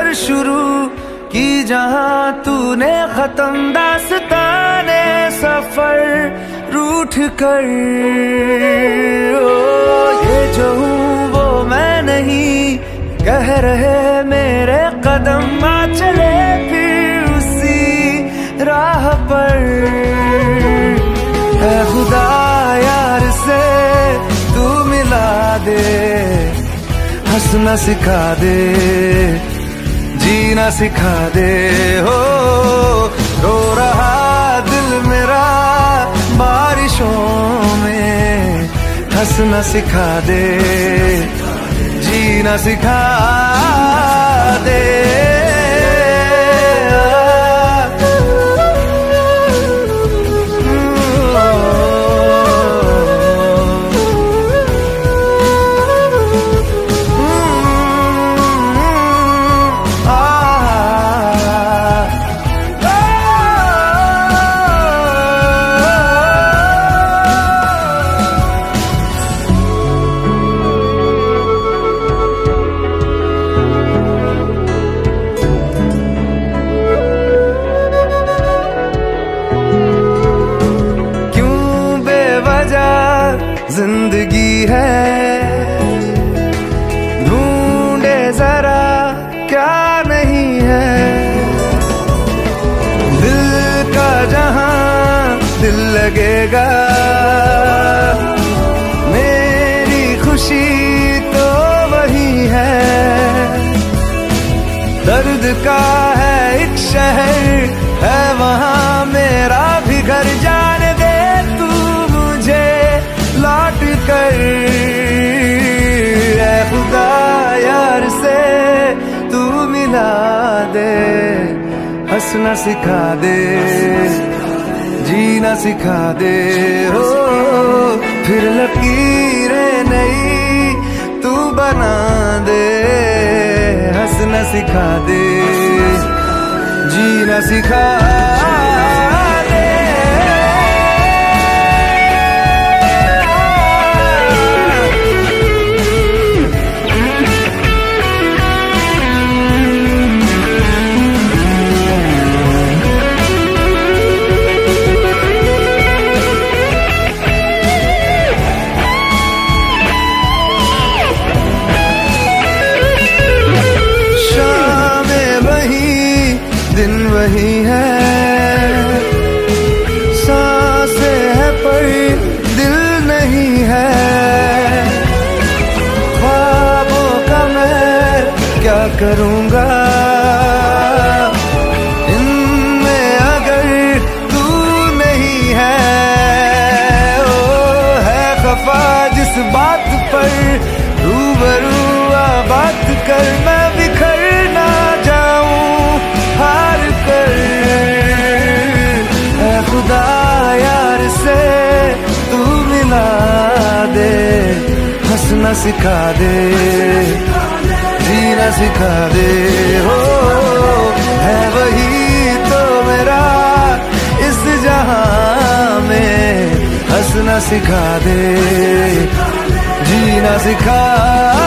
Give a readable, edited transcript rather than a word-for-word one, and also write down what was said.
फिर शुरू की जहां तूने खत्म दास्ताने सफर रूठ कर। ओ ये जो हूँ वो मैं नहीं, कह रहे मेरे कदम आ चले फिर उसी राह पर। ऐ खुदा यार से तू मिला दे, हंसना सिखा दे, जीना सिखा दे। हो रो रहा दिल मेरा बारिशों में, हंसना सिखा दे, जीना सिखा दे। जिंदगी है ढूंढे जरा क्या नहीं है, दिल का जहां दिल लगेगा, मेरी खुशी तो वही है। दर्द का है एक शहर है वहां मेरा भी घर, जाने दे तू मुझे लौट कर। ऐ खुदा यार से तू मिला दे, हंसना सिखा दे, जीना सिखा दे। हो फिर लकीरें नई तू बना दे, हंसना सिखा दे, जीना सिखा दे। दिन वही है, सांसें है पर दिल नहीं है। ख्वाबों का मैं क्या करूँगा इनमें अगर तू नहीं है। ओ है खफा जिस बात पर रूबरू बात कर, मैं बिखर ना जाऊं हार कर। ऐ खुदा यार से तू मिला दे, हंसना सिखा दे, जीना सिखा दे। हो है वही तो मेरा इस जहां में, हंसना सिखा दे, जीना सिखा